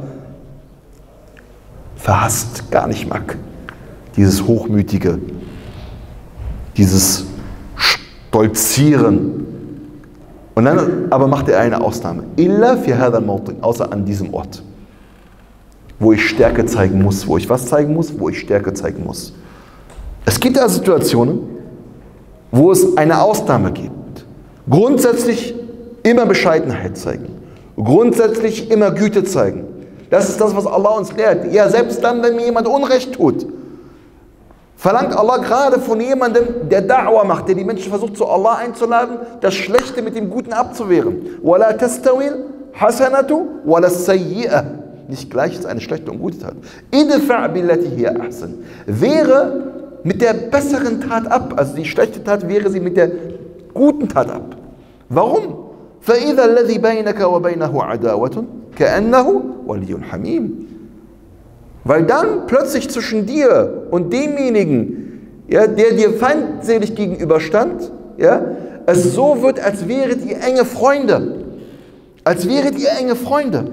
verhasst, gar nicht mag. Dieses Hochmütige, dieses Stolzieren. Und dann aber macht er eine Ausnahme. Illa fi hadha al-mawtin, außer an diesem Ort. Wo ich Stärke zeigen muss. Wo ich was zeigen muss? Wo ich Stärke zeigen muss. Es gibt da Situationen, wo es eine Ausnahme gibt. Grundsätzlich immer Bescheidenheit zeigen. Grundsätzlich immer Güte zeigen. Das ist das, was Allah uns lehrt. Ja, selbst dann, wenn mir jemand Unrecht tut, verlangt Allah gerade von jemandem, der Da'wah macht, der die Menschen versucht, zu Allah einzuladen, das Schlechte mit dem Guten abzuwehren. وَلَا تَسْتَوِي الْحَسَنَةُ وَلَا السَّيِّئَةُ. Nicht gleich ist eine schlechte und gute Tat. إِدْفَعْ بِالَّتِي هِيَ أَحْسَنُ. Wehre mit der besseren Tat ab. Also die schlechte Tat wäre sie mit der guten Tat ab. Warum? فَإِذَا الَّذِي بَيْنَكَ وَبَيْنَهُ عَدَاوَةٌ كَأَنَّهُ وَلِيٌّ حَمِيمٌ. Weil dann plötzlich zwischen dir und demjenigen, ja, der dir feindselig gegenüberstand, ja, es so wird, als wäret ihr enge Freunde. Als wäret ihr enge Freunde.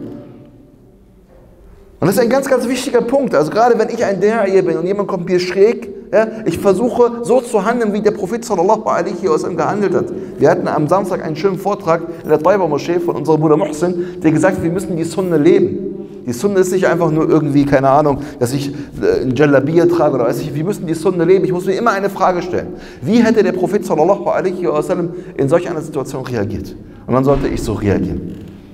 Und das ist ein ganz, ganz wichtiger Punkt. Also gerade wenn ich ein Da'iya bin und jemand kommt mir schräg, ja, ich versuche so zu handeln, wie der Prophet sallallahu alaihi wasallam gehandelt hat. Wir hatten am Samstag einen schönen Vortrag in der Taiba-Moschee von unserem Bruder Muhsin, der gesagt hat, wir müssen die Sunna leben. Die Sunna ist nicht einfach nur irgendwie, keine Ahnung, dass ich ein Jalabiya trage oder weiß ich, wir müssen die Sunna leben. Ich muss mir immer eine Frage stellen. Wie hätte der Prophet sallallahu alaihi wasallam in solch einer Situation reagiert? Und dann sollte ich so reagieren.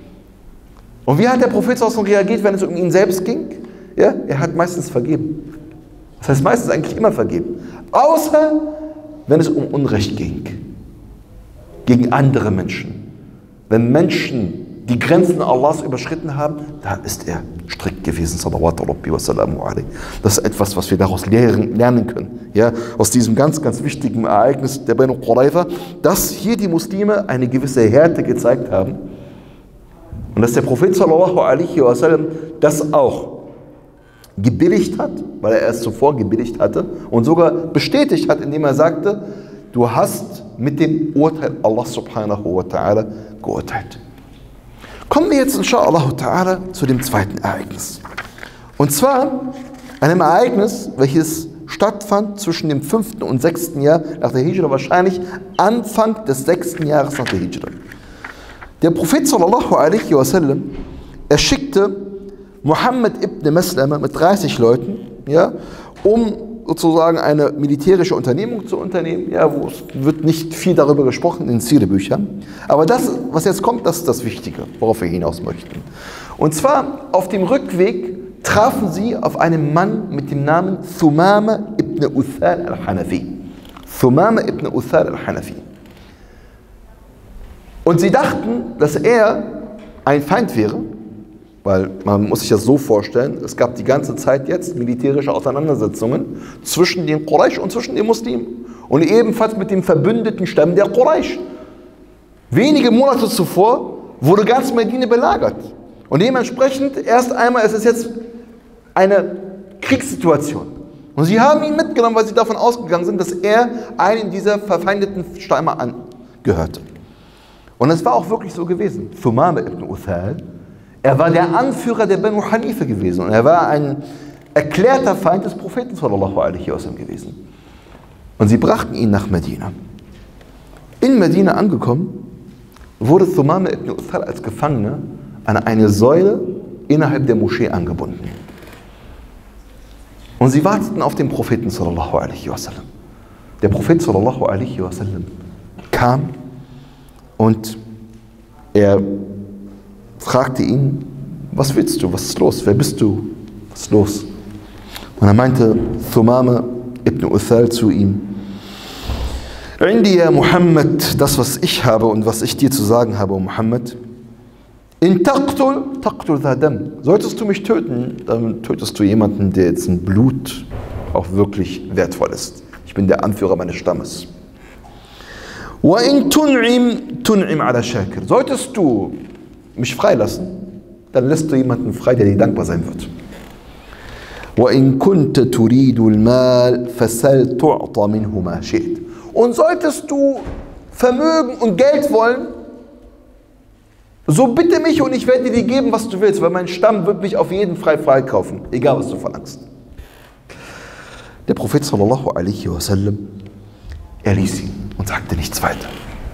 Und wie hat der Prophet sallallahu alaihi wasallam reagiert, wenn es um ihn selbst ging? Ja, er hat meistens vergeben. Das heißt meistens eigentlich immer vergeben. Außer wenn es um Unrecht ging. Gegen andere Menschen. Wenn Menschen die Grenzen Allahs überschritten haben, da ist er strikt gewesen. Das ist etwas, was wir daraus lernen können. Ja, aus diesem ganz, ganz wichtigen Ereignis der Banu Qurayza, dass hier die Muslime eine gewisse Härte gezeigt haben. Und dass der Prophet sallallahu alaihi wasallam das auch gebilligt hat, weil er es zuvor gebilligt hatte und sogar bestätigt hat, indem er sagte, du hast mit dem Urteil Allah subhanahu wa ta'ala geurteilt. Kommen wir jetzt inshallah ta'ala zu dem zweiten Ereignis. Und zwar einem Ereignis, welches stattfand zwischen dem fünften und sechsten Jahr nach der Hijra, wahrscheinlich Anfang des sechsten Jahres nach der Hijra. Der Prophet sallallahu alaihi wasallam, er schickte Muhammad ibn Maslama mit dreißig Leuten, ja, um sozusagen eine militärische Unternehmung zu unternehmen, ja, wo es wird nicht viel darüber gesprochen in den Sire-Büchern. Aber das, was jetzt kommt, das ist das Wichtige, worauf wir hinaus möchten. Und zwar auf dem Rückweg trafen sie auf einen Mann mit dem Namen Thumama ibn Uthal al-Hanafi. Thumama ibn Uthal al-Hanafi. Und sie dachten, dass er ein Feind wäre, Weil man muss sich das so vorstellen, es gab die ganze Zeit jetzt militärische Auseinandersetzungen zwischen den Quraysh und zwischen den Muslimen. Und ebenfalls mit den verbündeten Stämmen der Quraysh. Wenige Monate zuvor wurde ganz Medina belagert. Und dementsprechend erst einmal ist es jetzt eine Kriegssituation. Und sie haben ihn mitgenommen, weil sie davon ausgegangen sind, dass er einen dieser verfeindeten Stämme angehörte. Und es war auch wirklich so gewesen. Thumama ibn Uthal, er war der Anführer der Banu Hanifa gewesen und er war ein erklärter Feind des Propheten sallallahu alaihi wasallam gewesen. Und sie brachten ihn nach Medina. In Medina angekommen, wurde Thumama ibn Uthal als Gefangener an eine Säule innerhalb der Moschee angebunden. Und sie warteten auf den Propheten sallallahu alaihi wasallam. Der Prophet sallallahu alaihi wasallam kam und er fragte ihn, was willst du, was ist los, wer bist du, was ist los? Und er meinte Thumama ibn Uthal zu ihm, Indi ya Muhammad, das was ich habe und was ich dir zu sagen habe, Muhammad, in taqtul, taqtul dam. Solltest du mich töten, dann tötest du jemanden, der jetzt ein Blut auch wirklich wertvoll ist. Ich bin der Anführer meines Stammes. Wa in tun'im, tun'im ala shakir. Solltest du mich freilassen, dann lässt du jemanden frei, der dir dankbar sein wird. Wa in kunta turidu al-mal fasal tu'ta minhu ma shi'ta. Und solltest du Vermögen und Geld wollen, so bitte mich und ich werde dir geben, was du willst, weil mein Stamm wird mich auf jeden Fall freikaufen, egal was du verlangst. Der Prophet sallallahu alaihi wasallam, er ließ ihn und sagte nichts weiter.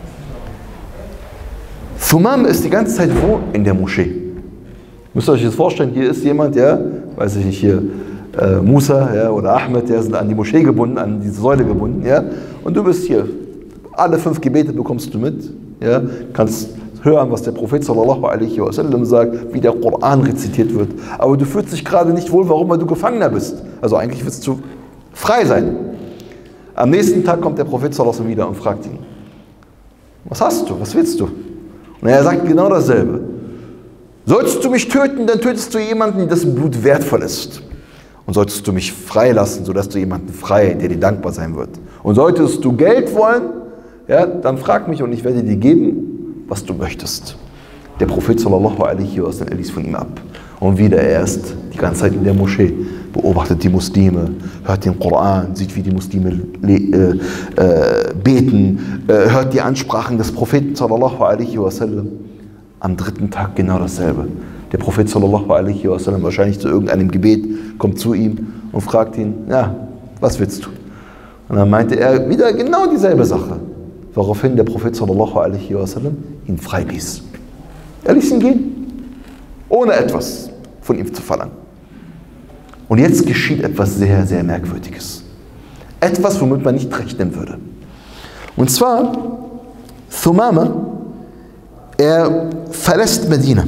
Thumama ist die ganze Zeit wo? In der Moschee. Müsst ihr euch jetzt vorstellen, hier ist jemand, ja, weiß ich nicht, hier äh, Musa ja, oder Ahmed, der sind an die Moschee gebunden, an diese Säule gebunden, ja, und du bist hier. Alle fünf Gebete bekommst du mit, ja, kannst hören, was der Prophet sallallahu alaihi wasallam sagt, wie der Koran rezitiert wird, aber du fühlst dich gerade nicht wohl, warum? Weil du Gefangener bist. Also eigentlich willst du frei sein. Am nächsten Tag kommt der Prophet sallallahu alaihi wasallam wieder und fragt ihn, was hast du, was willst du? Und er sagt genau dasselbe. Solltest du mich töten, dann tötest du jemanden, dessen Blut wertvoll ist. Und solltest du mich freilassen, sodass du jemanden frei, der dir dankbar sein wird. Und solltest du Geld wollen, ja, dann frag mich und ich werde dir geben, was du möchtest. Der Prophet sallallahu alaihi wasallam ließ von ihm ab. Und wieder er ist die ganze Zeit in der Moschee, beobachtet die Muslime, hört den Koran, sieht, wie die Muslime äh, äh, beten, äh, hört die Ansprachen des Propheten sallallahu alaihi wasallam. Am dritten Tag genau dasselbe. Der Prophet sallallahu alaihi wasallam, wahrscheinlich zu irgendeinem Gebet, kommt zu ihm und fragt ihn, ja, was willst du? Und dann meinte er wieder genau dieselbe Sache. Woraufhin der Prophet sallallahu alaihi wasallam ihn freiließ. Er ließ ihn gehen, ohne etwas von ihm zu verlangen. Und jetzt geschieht etwas sehr, sehr Merkwürdiges. Etwas, womit man nicht rechnen würde. Und zwar, Thumama, er verlässt Medina,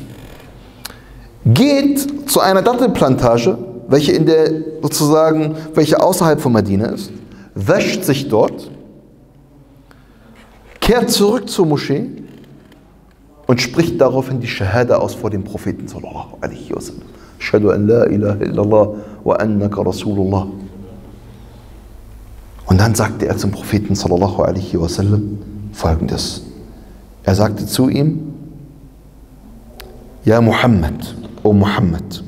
geht zu einer Dattelplantage, welche in der sozusagen, welche außerhalb von Medina ist, wäscht sich dort, kehrt zurück zur Moschee und spricht daraufhin die Shahada aus vor dem Propheten sallallahu alaihi wasallam. Ashhadu an la ilaha illallah wa annaka Rasulullah. Und dann sagte er zum Propheten sallallahu alaihi wasallam Folgendes. Er sagte zu ihm, Ja Muhammad, O Muhammad,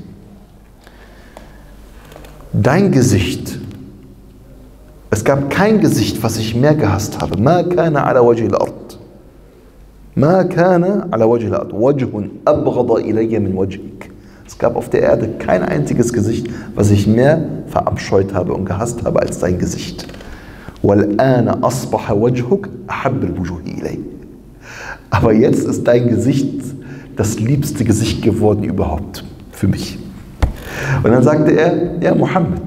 dein Gesicht, es gab kein Gesicht, was ich mehr gehasst habe. Ma kana ala wajhi al-ard. Ma kana ala wajhi al-ard. Wajhun abghada ilayya min wajhik. Es gab auf der Erde kein einziges Gesicht, was ich mehr verabscheut habe und gehasst habe als dein Gesicht. Wal-ana asbaha wajhuk ahabb al-wujuhi ilay. Aber jetzt ist dein Gesicht das liebste Gesicht geworden überhaupt für mich. Und dann sagte er, ja Muhammad,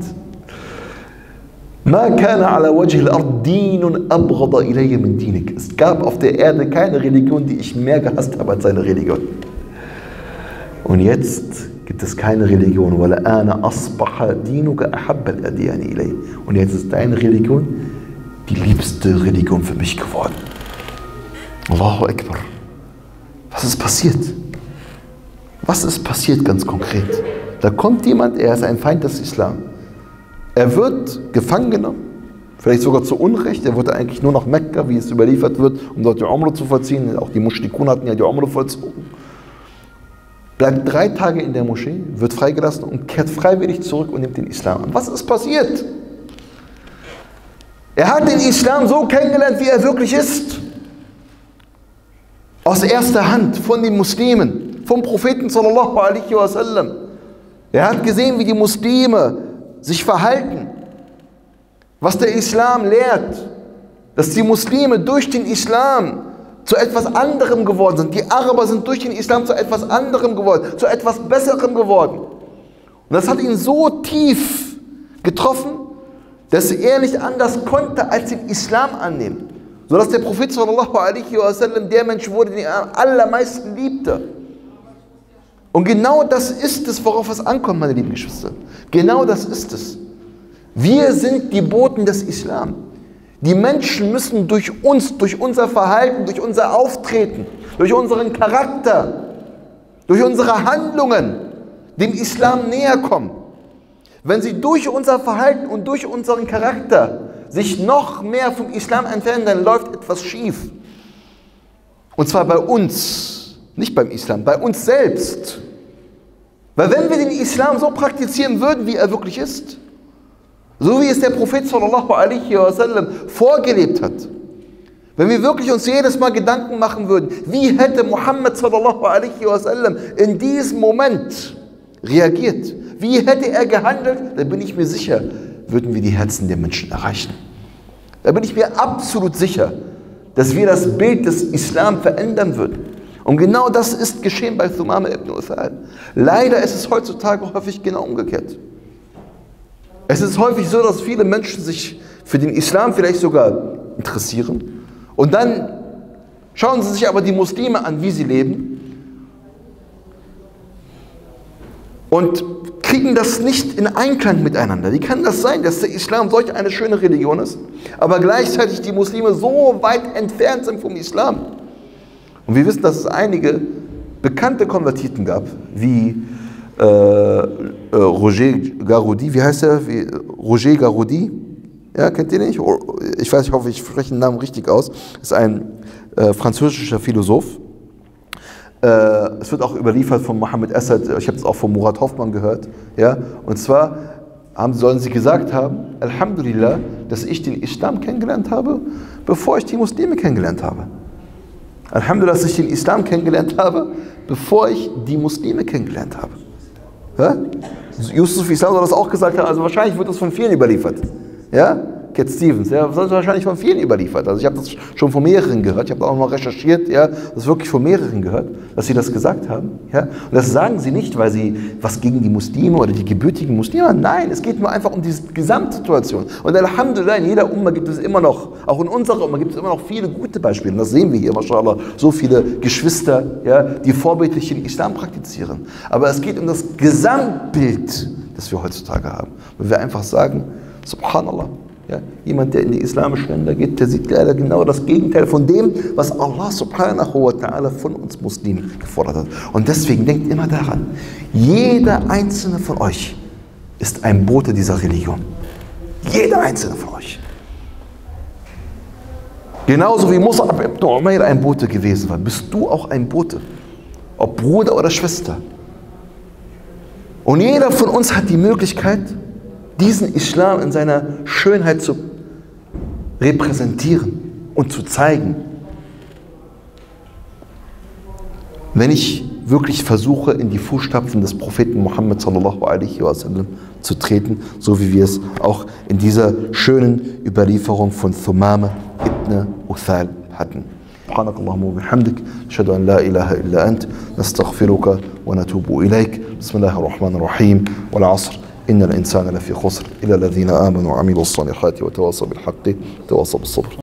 Ma kana ala wajhi al-ard dinun abghada ilayya min dinik. Es gab auf der Erde keine Religion, die ich mehr gehasst habe als seine Religion. Und jetzt gibt es keine Religion. Wala ana asbaha dinuka ahabba al-adyani ilay. Und jetzt ist deine Religion die liebste Religion für mich geworden. Allahu Akbar. Was ist passiert? Was ist passiert ganz konkret? Da kommt jemand, er ist ein Feind des Islam. Er wird gefangen genommen, vielleicht sogar zu Unrecht. Er wurde eigentlich nur nach Mekka, wie es überliefert wird, um dort die Umrah zu vollziehen. Auch die Mushrikun hatten ja die Umrah vollzogen. Bleibt drei Tage in der Moschee, wird freigelassen und kehrt freiwillig zurück und nimmt den Islam an. Was ist passiert? Er hat den Islam so kennengelernt, wie er wirklich ist. Aus erster Hand von den Muslimen, vom Propheten sallallahu alaihi wasallam. Er hat gesehen, wie die Muslime sich verhalten, was der Islam lehrt, dass die Muslime durch den Islam zu etwas anderem geworden sind. Die Araber sind durch den Islam zu etwas anderem geworden, zu etwas Besserem geworden. Und das hat ihn so tief getroffen, dass er nicht anders konnte, als den Islam annehmen. Sodass der Prophet sallallahu alaihi wasallam der Mensch wurde, den er am allermeisten liebte. Und genau das ist es, worauf es ankommt, meine lieben Geschwister. Genau das ist es. Wir sind die Boten des Islam. Die Menschen müssen durch uns, durch unser Verhalten, durch unser Auftreten, durch unseren Charakter, durch unsere Handlungen dem Islam näher kommen. Wenn sie durch unser Verhalten und durch unseren Charakter sich noch mehr vom Islam entfernen, dann läuft etwas schief. Und zwar bei uns, nicht beim Islam, bei uns selbst. Weil wenn wir den Islam so praktizieren würden, wie er wirklich ist, so wie es der Prophet sallallahu alaihi wasallam vorgelebt hat, wenn wir wirklich uns jedes Mal Gedanken machen würden, wie hätte Muhammad sallallahu alaihi wasallam in diesem Moment reagiert, wie hätte er gehandelt, dann bin ich mir sicher, würden wir die Herzen der Menschen erreichen. Da bin ich mir absolut sicher, dass wir das Bild des Islam verändern würden. Und genau das ist geschehen bei Thumama ibn Uthal. Leider ist es heutzutage häufig genau umgekehrt. Es ist häufig so, dass viele Menschen sich für den Islam vielleicht sogar interessieren und dann schauen sie sich aber die Muslime an, wie sie leben und kriegen das nicht in Einklang miteinander. Wie kann das sein, dass der Islam solch eine schöne Religion ist, aber gleichzeitig die Muslime so weit entfernt sind vom Islam? Und wir wissen, dass es einige bekannte Konvertiten gab, wie äh, äh, Roger Garaudy, wie heißt er? Wie, Roger Garaudy, ja, kennt ihr nicht? Ich weiß, ich hoffe, ich spreche den Namen richtig aus. Ist ein äh, französischer Philosoph. Äh, es wird auch überliefert von Mohammed Assad, ich habe es auch von Murat Hoffmann gehört. Ja? Und zwar haben, sollen sie gesagt haben, Alhamdulillah, dass ich den Islam kennengelernt habe, bevor ich die Muslime kennengelernt habe. Alhamdulillah, dass ich den Islam kennengelernt habe, bevor ich die Muslime kennengelernt habe. Ja? Yusuf Islam soll das auch gesagt haben, also wahrscheinlich wird das von vielen überliefert. Ja? Cat Stevens, ja, das ist wahrscheinlich von vielen überliefert. Also ich habe das schon von mehreren gehört, ich habe auch mal recherchiert, ja, das ist wirklich von mehreren gehört, dass sie das gesagt haben. Ja? Und das sagen sie nicht, weil sie was gegen die Muslime oder die gebürtigen Muslime haben. Nein, es geht nur einfach um diese Gesamtsituation. Und Alhamdulillah, in jeder Umma gibt es immer noch, auch in unserer Umma gibt es immer noch viele gute Beispiele. Und das sehen wir hier, mashallah, so viele Geschwister, ja, die vorbildlich den Islam praktizieren. Aber es geht um das Gesamtbild, das wir heutzutage haben. Wo wir einfach sagen, Subhanallah, ja, jemand, der in die islamische Länder geht, der sieht leider genau das Gegenteil von dem, was Allah subhanahu wa ta'ala von uns Muslimen gefordert hat. Und deswegen denkt immer daran, jeder einzelne von euch ist ein Bote dieser Religion. Jeder einzelne von euch. Genauso wie Mus'ab ibn Umair ein Bote gewesen war, bist du auch ein Bote. Ob Bruder oder Schwester. Und jeder von uns hat die Möglichkeit, diesen Islam in seiner Schönheit zu repräsentieren und zu zeigen. Wenn ich wirklich versuche, in die Fußstapfen des Propheten Muhammad sallallahu alaihi wasallam zu treten, so wie wir es auch in dieser schönen Überlieferung von Thumama ibn Uthal hatten. سبحانك اللهم وبحمدك أشهد أن لا إله إلا أنت نستغفرك ونتوب إليك بسم الله الرحمن الرحيم والعصر إن الإنسان لفي خسر إلا الذين آمنوا وعملوا الصالحات وتواصوا بالحق وتواصوا بالصبر